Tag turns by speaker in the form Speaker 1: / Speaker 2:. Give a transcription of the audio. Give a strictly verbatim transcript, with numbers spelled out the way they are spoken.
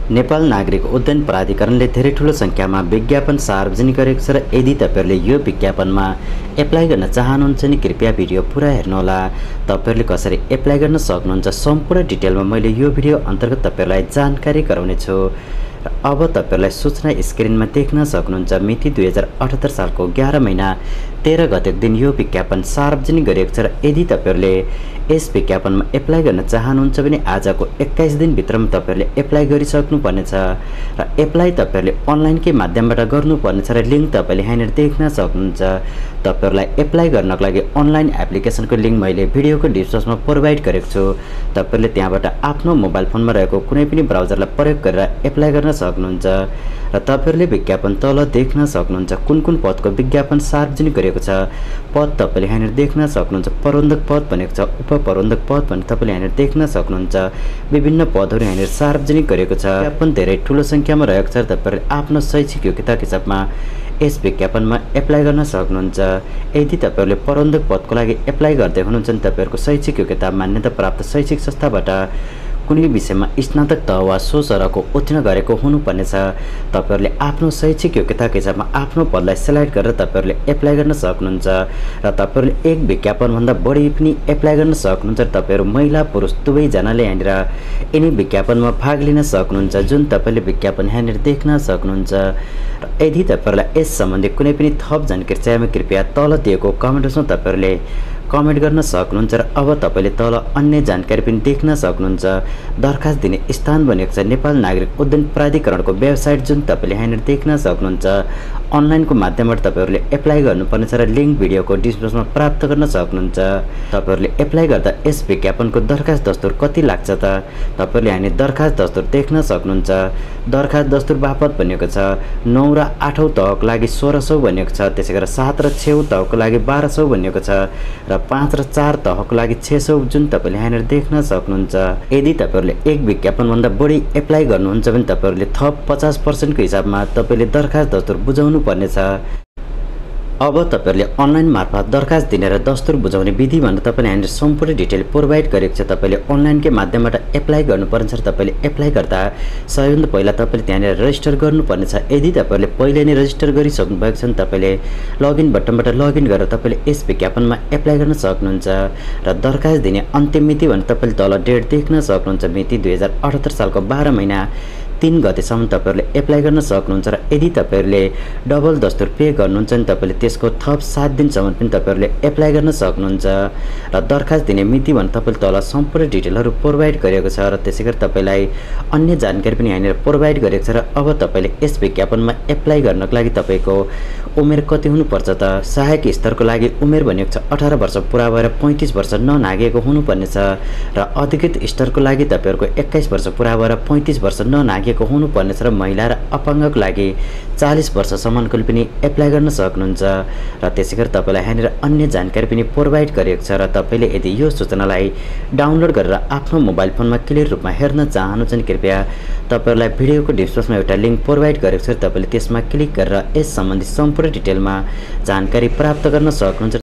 Speaker 1: नेपाल नागरिक उड्डयन प्राधिकरणले धेरै ठूलो संख्यामा विज्ञापन सार्वजनिक गरेको छ र यदि तपाईहरुले यो विज्ञापनमा एप्लाई गर्न चाहनुहुन्छ नि कृपया भिडियो पुरा हेर्नुहोला। तपाईहरुले कसरी एप्लाई गर्न सक्नुहुन्छ सम्पूर्ण डिटेलमा मैले यो भिडियो अन्तर्गत तपाईहरुलाई जानकारी गराउने छु। अब तपाईहरुलाई सूचना स्क्रिनमा देख्न सक्नुहुन्छ। मिति दुई हजार अठहत्तर सालको एघार महिना तेह्र गतेको दिन यो विज्ञापन सार्वजनिक गरिएको छ र यदि तपाईहरुले यस विज्ञापनमा एप्लाई गर्न चाहनुहुन्छ भने आजको एक्काइस दिन भित्रमा तपाईहरुले एप्लाई गरिसक्नु पर्नेछ र एप्लाई तपाईहरुले अनलाइनकै माध्यमबाट गर्नुपर्नेछ र लिंक तपाईले यहाँनिर देख्न सक्नुहुन्छ। तपाईहरुलाई एप्लाई गर्नको लागि अनलाइन एप्लिकेसनको लिंक मैले भिडियोको डिस्क्रिप्सनमा प्रोवाइड गरेको छु। तपाईहरुले त्यहाँबाट आफ्नो मोबाइल फोनमा रहेको कुनै पनि ब्राउजरलाई प्रयोग गरेर एप्लाई गर्न सक्नुहुन्छ र तपाईहरुले विज्ञापन तल देख्न सक्नुहुन्छ कुन कुन पदको विज्ञापन सार्वजनिक गरेको छ। पद तपाईले यहाँनिर देख्न सक्नुहुन्छ। प्रबन्धक पद भनेको छ, उप प्रबन्धक पद भने तपाईले यहाँनिर देख्न सक्नुहुन्छ। विभिन्न पदहरु यहाँनिर सार्वजनिक गरेको छ। विज्ञापन धेरै ठूलो संख्यामा रहेको छ। तपाईहरुले आफ्नो शैक्षिक योग्यताको हिसाबमा यस विज्ञापनमा एप्लाई गर्न सक्नुहुन्छ। यदि तपाईहरुले प्रबन्धक पदको लागि एप्लाई गर्दै हुनुहुन्छ भने तपाईहरुको शैक्षिक योग्यता मान्यता प्राप्त शैक्षिक संस्थाबाट कुनै विषयमा स्नातक तह वा सो सरहको उत्तीर्ण गरेको हुनुपर्नेछ। तपाईहरुले आफ्नो शैक्षिक योग्यताको हिसाबमा आफ्नो पदलाई सिलेक्ट गरेर तपाईहरुले एप्लाई गर्न सक्नुहुन्छ र तपाईहरुले एक विज्ञापन भन्दा बढी पनि एप्लाई गर्न सक्नुहुन्छ। तपाईहरु महिला पुरुष दुवै जनाले यहाँनिर यिनी विज्ञापनमा भाग लिन सक्नुहुन्छ जुन तपाईले विज्ञापन यहाँनिर देख्न सक्नुहुन्छ। र यदि तपाईहरुलाई यस सम्बन्धी कुनै पनि थप जानकारी चाहिए कृपया तल दिएको कमेन्ट बक्समा तपाईहरुले कमेन्ट गर्न सक्नुहुन्छ र अब तपाईले तल अन्य जानकारी पनि देख्न सक्नुहुन्छ। दरखास्त दिने स्थान भनेको छ नेपाल नागरिक उड्डयन प्राधिकरणको वेबसाइट जुन तपाईले यहाँनिर देख्न सक्नुहुन्छ। अनलाइनको माध्यमबाट तपाईहरुले एप्लाई गर्नुपर्नेछ र लिंक भिडियोको डिस्क्रिप्सनमा प्राप्त गर्न सक्नुहुन्छ। तपाईहरुले एप्लाई गर्दा यस विज्ञापनको दरखास्त दस्तुर कति लाग्छ त तपाईहरुले यहाँनिर दरखास्त दस्तुर देख्न सक्नुहुन्छ। दरखास्त दस्तुर बापत भनेको छ नौ र आठौं तहको लागि सोह्र सौ भनेको छ, त्यसैगरी सात र छ तहको लागि बाह्र सौ भनेको छ र पाँच र चार तहको लागि छ सौ जुन तपाईले यहाँनिर देख्न सक्नुहुन्छ। यदि तपाईहरुले एक विज्ञापन भन्दा बढी एप्लाई गर्नुहुन्छ भने तपाईहरुले थप पचास प्रतिशत को हिसाबमा तपाईले दरखास्त दस्तुर बुझाउनु पर्नेछ। अब तपाईहरुले अनलाइन मार्फत दरखास्त दिने र दस्तुर बुझाउने विधि भनेर तपाईले यहाँनिर सम्पूर्ण डिटेल प्रोवाइड गरेको छ। तपाईले अनलाइनकै माध्यमबाट एप्लाई गर्नुपर्छ र तपाईले एप्लाई गर्दा सबैभन्दा पहिला तपाईले त्यहाँनिर रजिस्टर गर्नुपर्नेछ। यदि तपाईहरुले पहिले नै रजिस्टर गरिसक्नु भएको छ भने तपाईले लगइन बटनबाट लगइन गरेर तपाईले यस विज्ञापनमा एप्लाई गर्न सक्नुहुन्छ र दरखास्त दिने अन्तिम मिति भने तपाईले तल डेट देख्न सक्नुहुन्छ। मिति दुई हजार अठहत्तर सालको बाह्र महिना तीन गतेसम्म तपाईहरुले एप्लाई गर्न सक्नुहुन्छ र यदि तपाईहरुले डबल दस्तुर पे गर्नुहुन्छ भने तपाईले त्यसको थप सात दिनसम्म पनि तपाईहरुले एप्लाई गर्न सक्नुहुन्छ र दरखास्त दिने मिति भने तपाईले तल सम्पूर्ण डिटेलहरु प्रोवाइड गरेको छ र त्यसैगरी तपाईलाई अन्य जानकारी पनि यहाँनिर प्रोवाइड गरेको छ र अब तपाईले यस विज्ञापनमा एप्लाई गर्नको लागि तपाईको उमेर कति हुनुपर्छ त सहायक स्तरको लागि उमेर भनेको छ अठार वर्ष पुरा भएर पैंतीस वर्ष ननागेको हुनुपर्नेछ र अधिकृत स्तरको लागि तपाईहरुको एक्काइस वर्ष पुरा भएर पैंतीस वर्ष ननागेको हुनुपर्नेछ र महिला र अपाङ्गको लागि चालीस वर्षसम्मको पनि एप्लाई गर्न सक्नुहुन्छ र त्यसैगरी तपाईलाई यहाँनिर अन्य जानकारी पनि प्रोवाइड गरेको छ र तपाईले यदि यो सूचनालाई डाउनलोड गरेर आफ्नो मोबाइल फोनमा क्लियर रूपमा हेर्न चाहनुहुन्छ भने कृपया तपाईहरुलाई भिडियोको डिस्क्रिप्सनमा एउटा लिंक प्रोवाइड गरेको छ। तपाईले त्यसमा क्लिक गरेर यस सम्बन्धी सम्पूर्ण डिटेलमा जानकारी प्राप्त गर्न सक्नुहुन्छ।